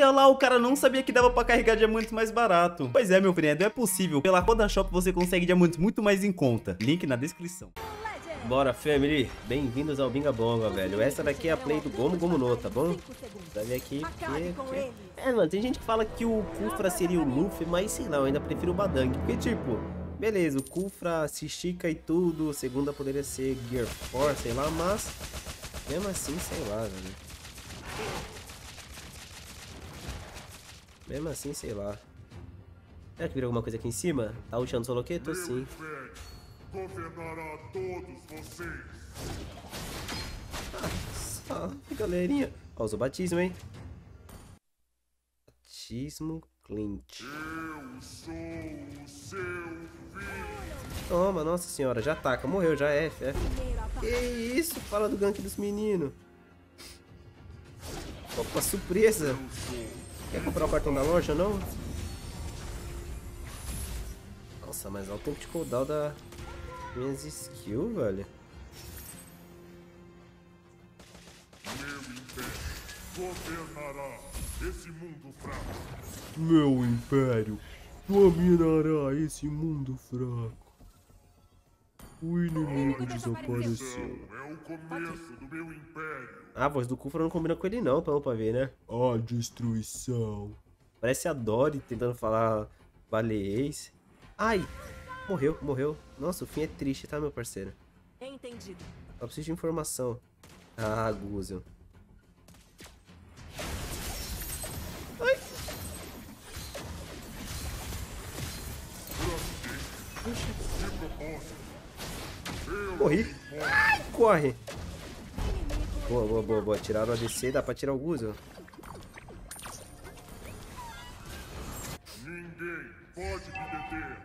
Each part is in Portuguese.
olha lá, o cara não sabia que dava pra carregar diamantes mais barato. Pois é, meu friend, é possível. Pela Roda Shop você consegue diamantes muito mais em conta. Link na descrição. Bora, family. Bem-vindos ao Binga Bonga, velho. Essa daqui é a play do Gomu Gomu no, tá bom? Vai ver aqui É, mano, tem gente que fala que o Kufra seria o Luffy, mas sei lá, eu ainda prefiro o Badang. Porque, tipo, beleza, o Kufra se estica e tudo. Segunda poderia ser Gear 4, sei lá, mas mesmo assim, sei lá, velho. Mesmo assim, sei lá. Será que virou alguma coisa aqui em cima? Tá puxando o soloqueto? Sim. Governará todos vocês. Só, galerinha. Ó, usou batismo, hein? Batismo Clint. Eu sou o seu filho. Toma, nossa senhora, já ataca. Morreu, já é F. Que isso? Fala do gank dos meninos. Opa, surpresa. Quer comprar o cartão da loja, não? Nossa, mas olha o tempo de cooldown da minhas skills, velho. Meu império governará esse mundo fraco. Meu império dominará esse mundo fraco. O inimigo desapareceu. É o começo do meu império. Ah, a voz do Kufra não combina com ele não, pra ver, né? A destruição. Parece a Dory tentando falar baleês. Ai, morreu, morreu. Nossa, o fim é triste, tá, meu parceiro? Entendido. Só preciso de informação. Ah, Guzel. Ai. Corri. Ai, corre. Boa, boa, boa, boa. Tiraram o ADC, dá pra tirar o Guzel. Ninguém pode me deter.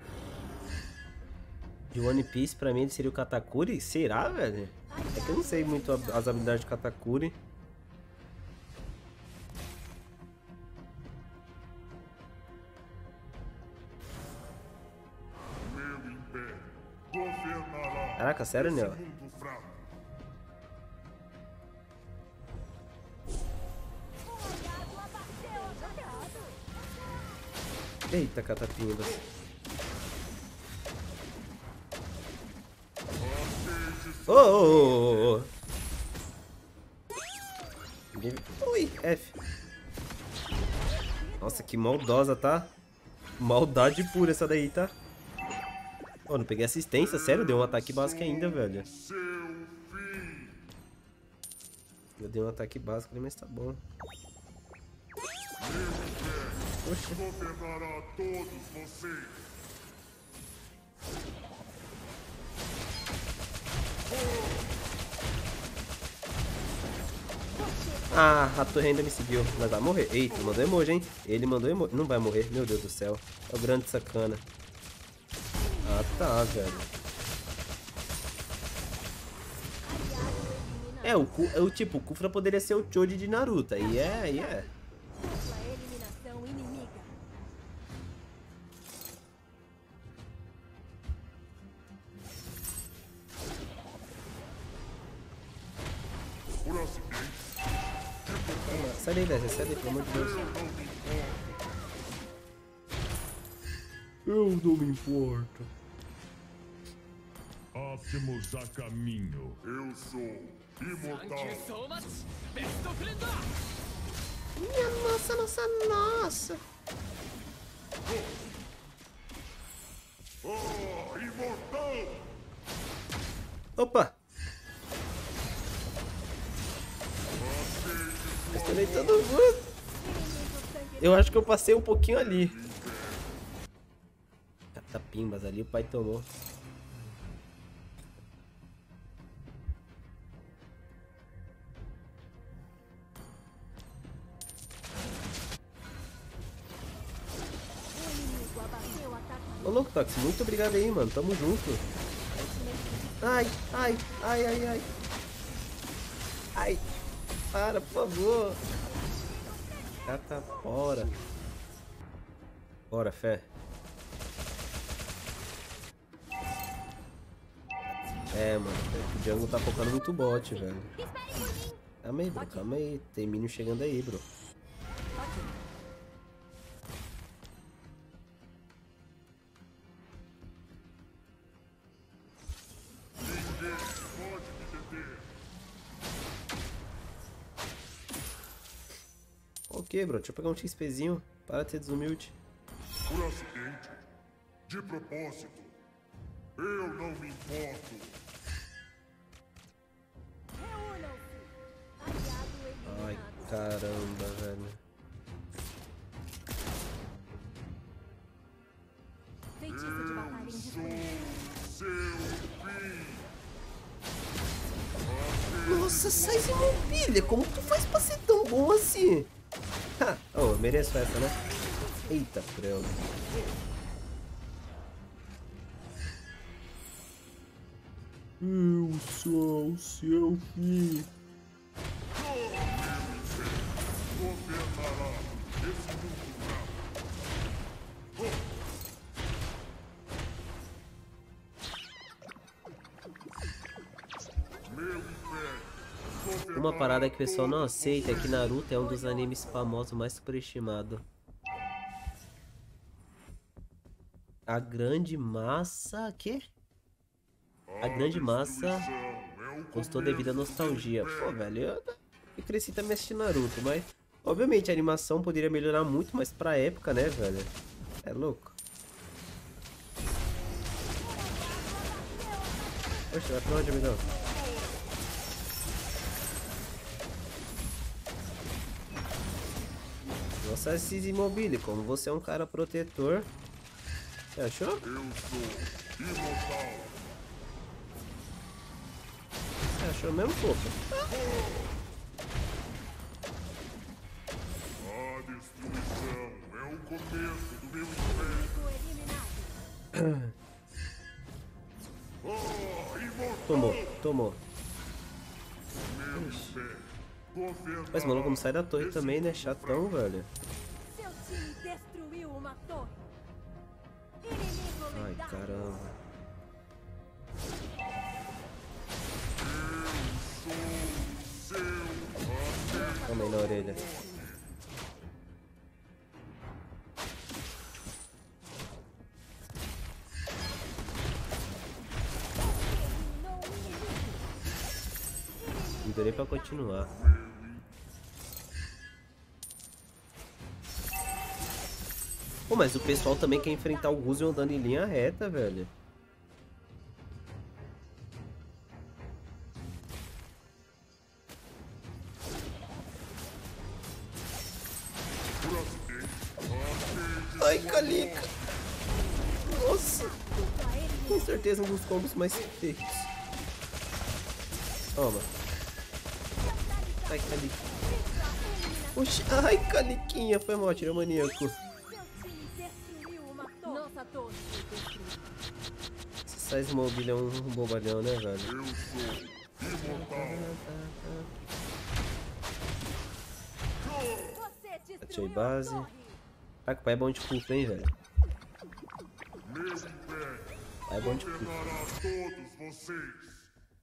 De One Piece, pra mim, ele seria o Katakuri? Será, velho? É que eu não sei muito as habilidades de Katakuri. Meu império governará Caraca, sério, esse Neo? mundo fraco. Eita, catapimbas. Ô, ô, ô, ô. Ui, F. Nossa, que maldosa, tá? Maldade pura essa daí, tá? Ô, não peguei assistência, sério? Deu um ataque básico ainda, velho. Seu fim. Eu dei um ataque básico ali, mas tá bom. Oxe. Governará todos vocês. Ah, a torre ainda me seguiu. Mas vai morrer. Eita, mandou emoji, hein? Ele mandou emoji. Não vai morrer, meu Deus do céu. É o grande sacana. Ah, tá, velho. O tipo, o Kufra poderia ser o Choji de Naruto. Aí é. Eliminação inimiga. Por acidente, Sai daí, Dessa, sai daí, pelo amor de Deus. Eu não me importo. Passemos a caminho. Eu sou imortal. Minha nossa. Oh, imortal! Opa! Estourei todo mundo. Eu acho que eu passei um pouquinho ali. Catapimbas ali, o pai tomou. Ô louco, Tox, muito obrigado aí, mano. Tamo junto. Ai. Ai, para, por favor. Cata fora. Bora, fé. É, mano, o Django tá focando muito bot, velho. Calma aí, bro, calma aí. Tem minion chegando aí, bro. Ok, bro. Deixa eu pegar um XPzinho. Para de ser desumilde. Por acidente. De propósito. Eu não me importo. Reúnam-se. Aliado Ai, eliminado. caramba, velho. Feitiço de batalha indisponível. Seu fim. Nossa, Sais Imobile, como tu faz pra ser tão bom assim? Ha, oh, eu mereço essa, né? Eita, prego. Eu sou o seu filho. Governará esse mundo fraco. Meu império. Uma parada que o pessoal não aceita é que Naruto é um dos animes famosos mais superestimados. A grande massa... Quê? A grande massa gostou devido à nostalgia. Pô, velho, eu cresci também assistindo Naruto, mas... Obviamente a animação poderia melhorar muito mais pra época, né, velho? É louco. Poxa, vai pra onde, amigão? Nossa, esses Imobile, como você é um cara protetor. Você achou? Eu sou imortal. Você achou mesmo, fofo? A destruição é o começo do meu império. Inimigo eliminado. Imortal. Tomou, tomou. Meu império. Governará. Mas o maluco não sai da torre também, né? Chatão, velho. Seu time destruiu uma torre. Inimigo Ai, lendário. caramba. Toma aí na orelha. Eliminou o inimigo. Não deu nem pra continuar. Pô, mas o pessoal também quer enfrentar o Guzion andando em linha reta, velho. Ai, Calica. Nossa. Com certeza um dos combos mais feitos. Toma. Ai, Calica. Oxi, ai, Caliquinha. Foi mal, tirou maníaco. Seu time destruiu uma torre. Nossa torre foi destruída. Esse Sais Mobile é um bobalhão, né, velho? Eu sou imortal. Você Achei destruiu base. a torre. Ah, que o pai é bom de culpa, hein, velho? Meu império. Pai é bom de culpa. Governará todos vocês.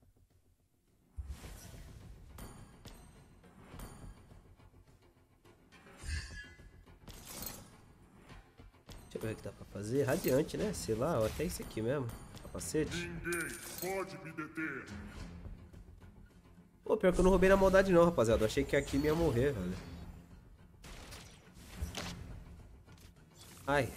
Deixa eu ver o que dá pra fazer. Radiante, né? Sei lá, ou até isso aqui mesmo. Capacete. Ninguém pode me deter. Pô, pior que eu não roubei na maldade não, rapaziada. Eu achei que aqui me ia morrer, velho. Ai.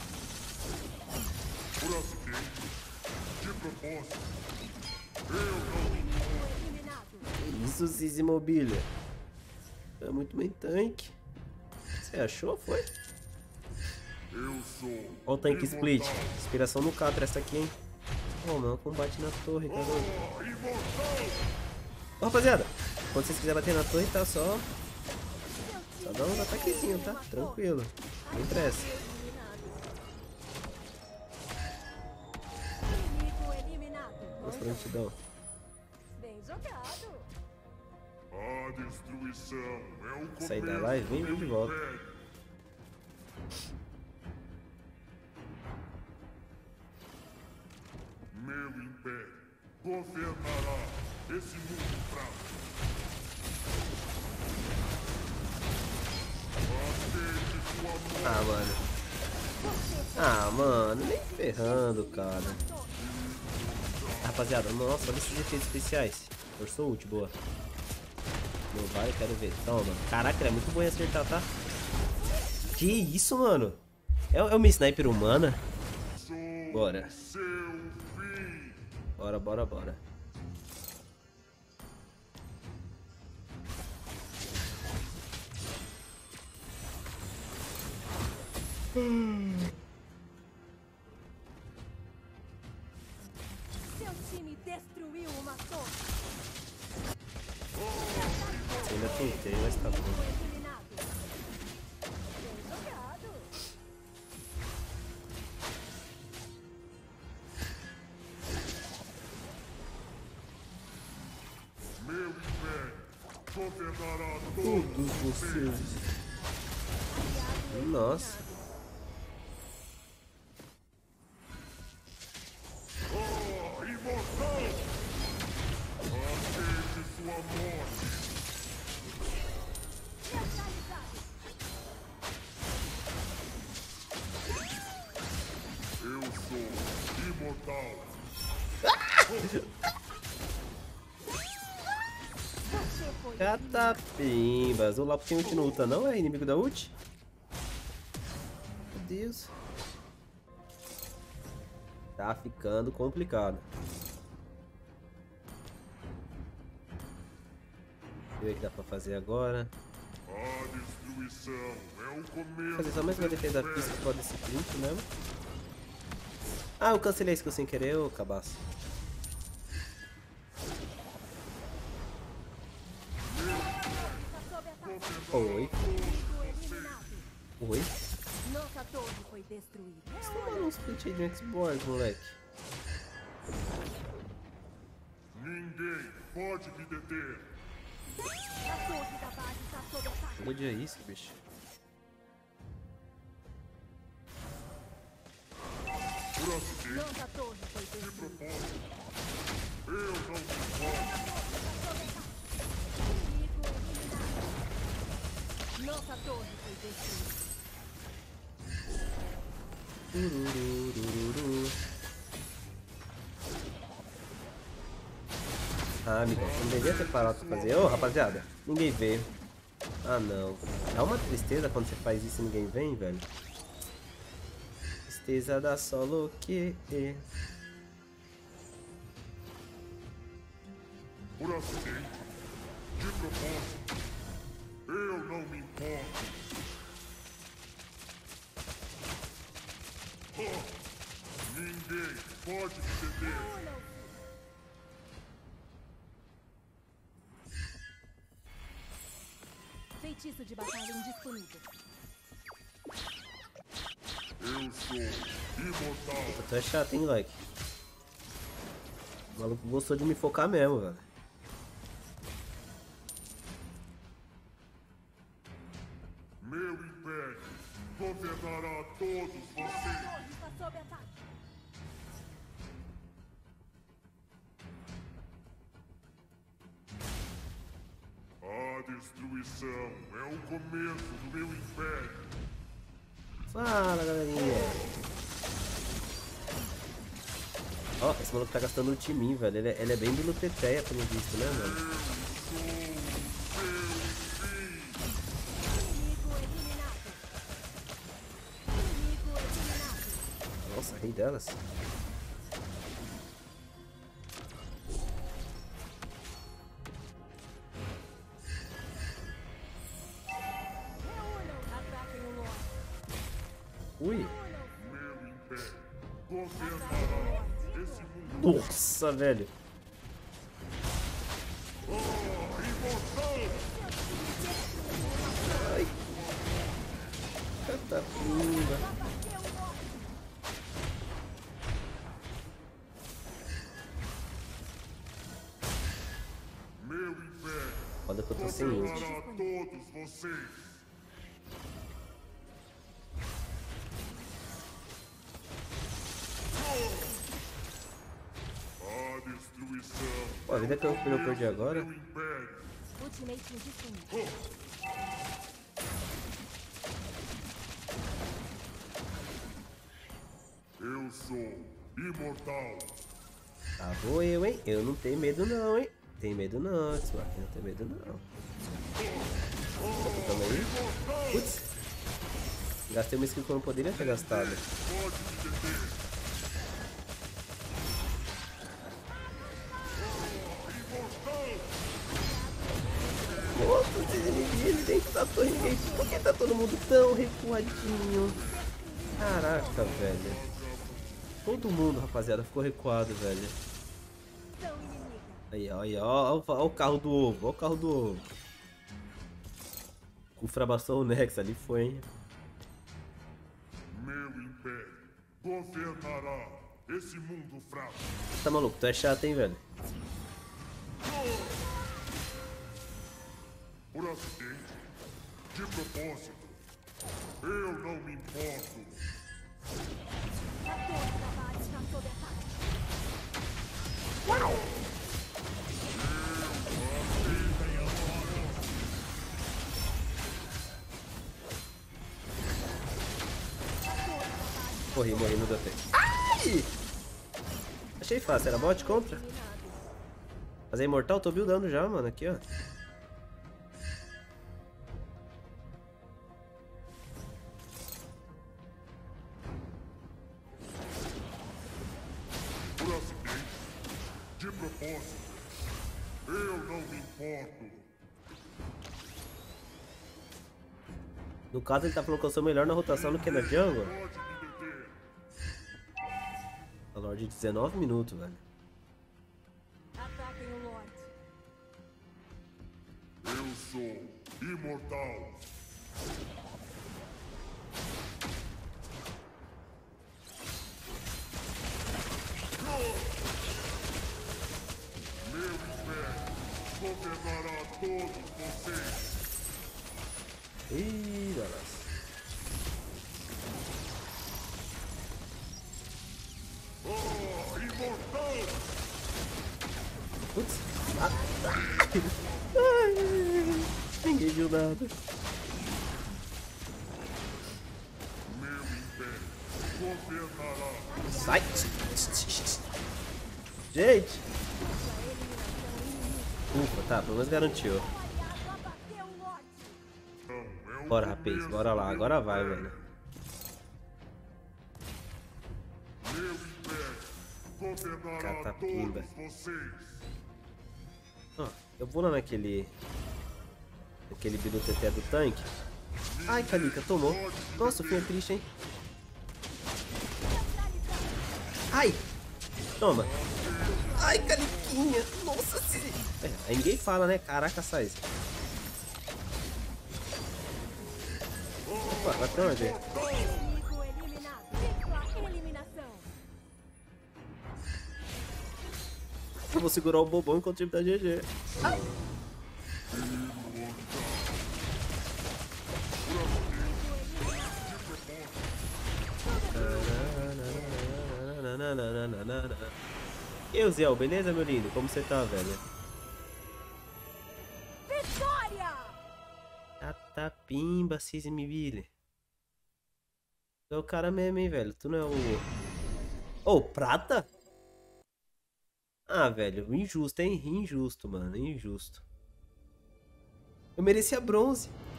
Por acidente. De propósito. Eu não me Inimigo eliminado. Que isso, Zizi Mobile? É muito bem tanque. Você achou, foi? Eu sou. Ó o tanque split. imortal. Inspiração no Catra essa aqui, hein? Pô, meu combate na torre, tá doido? Imortal. Ó, rapaziada, quando vocês quiserem bater na torre, tá só dá uns ataquezinhos, tá? Tranquilo. Sem pressa. Inimigo eliminado. Nossa, prontidão. Bem jogado. A destruição é o começo. Sair da live, vem do de volta. império. Meu império governará esse mundo fraco. Aceite sua morte. Ah, mano. Ah, mano, nem ferrando, cara. Rapaziada, nossa, olha esses efeitos especiais. Forçou ult, boa. Não vai, quero ver. Toma. Caraca, ele é muito bom em acertar, tá? Que isso, mano? É uma sniper humana? Bora. Bora, bora, bora. Seu time destruiu uma torre. Ainda tentei, mas tá bom. Eliminado. Bem jogado. Meu império governará Todos vocês. Nossa. imortal. Aceite sua morte. Eu sou imortal. Você foi Catapimbas. O Lapo tem ult no ulta, não? É inimigo da ult? Meu Deus. Tá ficando complicado. Deixa eu ver o que dá pra fazer agora. A destruição é o começo. Fazer só mais uma defesa física que pode ser sprint mesmo. Ah, eu cancelei isso sem querer, ô cabaço. Oi. Oi. Nossa torre foi destruída. Você tá dando um split aí de Xbox, moleque. Ninguém pode me deter. A torre da base está sob ataque. Que dia é isso, bicho? Por acidente, Nossa torre foi destruída. propósito. Eu não me importo. Inimigo eliminado. Nossa torre foi destruída. Turururururu. Ah, amigão, você não devia ter parado pra fazer. Ô, rapaziada, ninguém veio. Ah, não. Dá uma tristeza quando você faz isso e ninguém vem, velho. Tristeza da solo que... Por acidente, de propósito. Eu não me importo. Ninguém pode me deter. Feitiço de batalha indisponível. Eu sou imortal. Tu é chato, hein, like? O maluco gostou de me focar mesmo, velho. Meu império governará todos Nossa vocês. torre está sob ataque. A destruição é o começo do meu império. Fala, galerinha. Ó, esse maluco tá gastando ult em mim, velho. Ele é bem biluteteia, pelo visto, né, mano? Inimigo eliminado. Inimigo eliminado. Nossa, rei delas. Reúnam. Ataquem o Lorde. Ui. Meu império governará esse mundo. Nossa, velho. Ai. Catapulta. Meu império Foda que eu tô sem ult. governará todos vocês. A destruição Pô, a vida que eu perdi agora. do império. Ultimate indisponível. Eu sou imortal. Tá, vou eu, hein? Eu não tenho medo não, hein? Tem medo não, X-Mark, não tem medo não. calma aí. Putz. Gastei uma skill que eu não poderia ter gastado. Nossa, esses inimigos dentro da torre gate. Por que tá todo mundo tão recuadinho? Caraca, velho. Todo mundo, rapaziada, ficou recuado, velho. Aí, ó, ó o carro do ovo, ó o carro do ovo. O Frabação Nex ali foi, hein? Meu império governará esse mundo fraco. Tá maluco? Tu é chato, hein, velho? Por acidente, de propósito, eu não me importo. A torre da base está sob ataque. Uau! Morri no DT. Ai! Achei fácil, era bot contra? Mas é imortal, tô buildando já, mano, aqui, ó. Por acidente, de propósito, eu não me importo. No caso, ele tá falando que eu sou melhor na rotação do que na jungle. Pode me deter. A Lorde 19 minutos, velho. Ataquem o Lorde. Eu sou imortal. Meu império governará todos vocês. Ih, nossa. Oh, imortal! Putz. Ai, ninguém viu nada. Meu império governará. Sai. Gente. Ufa, tá, pelo menos garantiu. Aliado abateu o Lorde. É o Bora, rapaz, bora lá, agora vai, velho. Meu império governará Catapimba. todos vocês. Ó, eu vou lá naquele bidu TT do tanque. Ai, Kalika, tomou. Nossa, o fim é triste, hein? Ai! Toma! Ai, Kalikinha! Nossa, se... aí ninguém fala, né? Caraca, sai. Opa, vai pra onde? Inimigo eliminado. Tripla eliminação. Eu vou segurar o bobão enquanto o time da GG. E o Zé, beleza, meu lindo? Como você tá, velho? Vitória! Catapimba, Cismiville. Tu é o cara mesmo, hein, velho? Tu não é o... Ô, prata? Ah, velho, injusto, hein? Injusto, mano, injusto. Eu merecia bronze.